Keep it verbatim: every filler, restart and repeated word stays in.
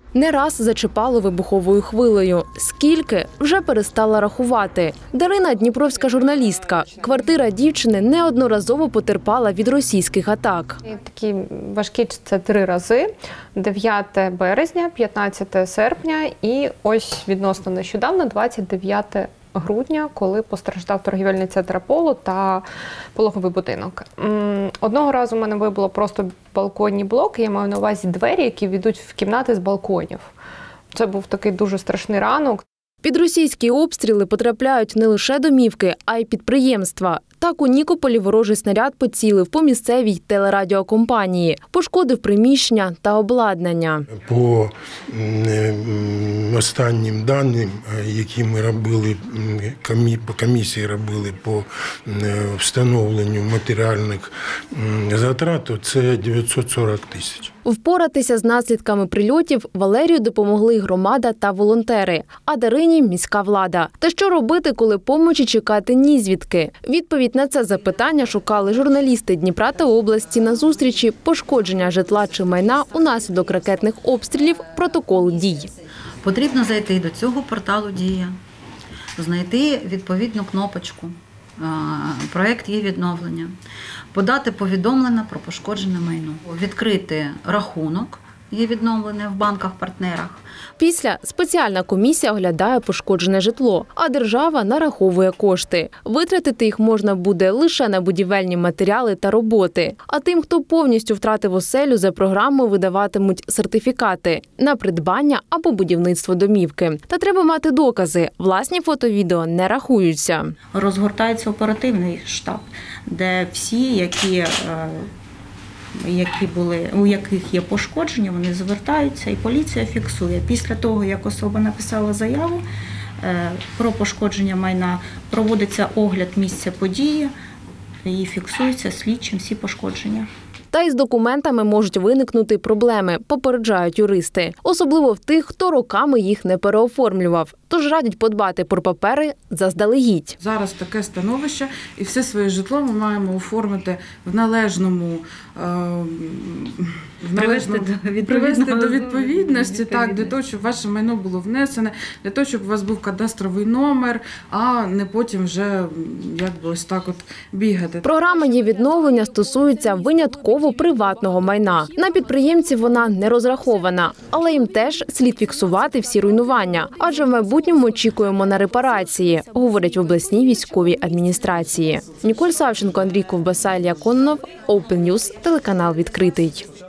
Не раз зачіпало вибуховою хвилею. Скільки – вже перестала рахувати. Дарина – дніпровська журналістка. Квартира дівчини неодноразово потерпала від російських атак. Такі важкі – це три рази. дев'яте березня, п'ятнадцяте серпня і ось відносно нещодавно, двадцять дев'яте грудня, коли постраждав торгівельний центр «Аполло» та пологовий будинок. Одного разу в мене вибило просто балконні блоки, я маю на увазі двері, які ведуть в кімнати з балконів. Це був такий дуже страшний ранок. Під російські обстріли потрапляють не лише домівки, а й підприємства. Так у Нікополі ворожий снаряд поцілив по місцевій телерадіокомпанії, пошкодив приміщення та обладнання. По останнім даним, які ми робили, по комісії робили по встановленню матеріальних затрат, то це дев'ятсот сорок тисяч. Впоратися з наслідками прильотів Валерію допомогли громада та волонтери, а Дарині – міська влада. Та що робити, коли помочі чекати нізвідки? Відповідь на це запитання шукали журналісти Дніпра та області на зустрічі «Пошкодження житла чи майна унаслідок ракетних обстрілів. Протокол дій». Потрібно зайти до цього порталу «Дія», знайти відповідну кнопочку «Проект є відновлення», подати повідомлення про пошкоджене майно, відкрити рахунок є відновлене в банках-партнерах. Після спеціальна комісія оглядає пошкоджене житло, а держава нараховує кошти. Витратити їх можна буде лише на будівельні матеріали та роботи. А тим, хто повністю втратив оселю, за програмою видаватимуть сертифікати на придбання або будівництво домівки. Та треба мати докази. Власні фото-відео не рахуються. Розгортається оперативний штаб, де всі, які які були, у яких є пошкодження, вони звертаються і поліція фіксує. Після того, як особа написала заяву про пошкодження майна, проводиться огляд місця події і фіксуються слідчим всі пошкодження. Та із документами можуть виникнути проблеми, попереджають юристи. Особливо в тих, хто роками їх не переоформлював. Тож радять подбати про папери заздалегідь. Зараз таке становище, і все своє житло ми маємо оформити в належному, в належному привести, привести до відповідності, так, для того, щоб ваше майно було внесене, для того, щоб у вас був кадастровий номер, а не потім вже якби ось так от бігати. Програма «Є відновлення» стосується винятково приватного майна. На підприємців вона не розрахована, але їм теж слід фіксувати всі руйнування, адже в майбутньому очікуємо на репарації, говорять в обласній військовій адміністрації. Ніколь Савченко, Андрій Ковбаса, Ілля Кононов, Open News, телеканал «Відкритий».